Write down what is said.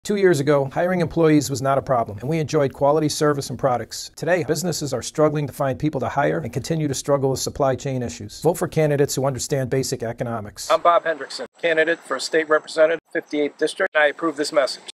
2 years ago, hiring employees was not a problem, and we enjoyed quality service and products. Today, businesses are struggling to find people to hire and continue to struggle with supply chain issues. Vote for candidates who understand basic economics. I'm Bob Hendrickson, candidate for State Representative, 58th District, and I approve this message.